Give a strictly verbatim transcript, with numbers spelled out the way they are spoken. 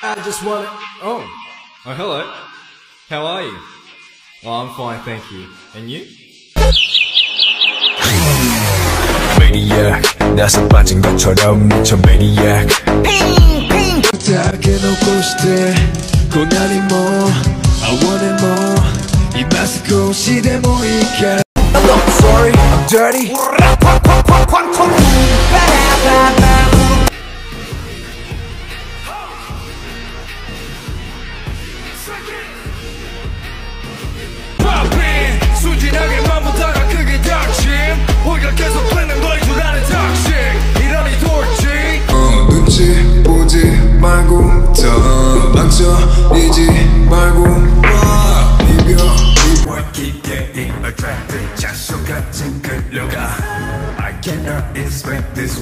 I just wanna... Oh. Oh, hello. How are you? Oh, I'm fine, thank you. And you? Maniac, 나서 빠진 것처럼 미쳐 maniac. 다 깨놓고 싶대. 고난이 뭐 I want it more. 이 마스크 시대 모이게. I'm not sorry, I'm dirty. 순진하게 맘보다가 크게 닥침 우리가 계속 되는 걸 줄 아는 닥식 이러니 돌지 어 눈치 보지 말고 더 망설이지 말고 와 이별 What keep getting attracted 자수 같은 끌려가 I cannot expect this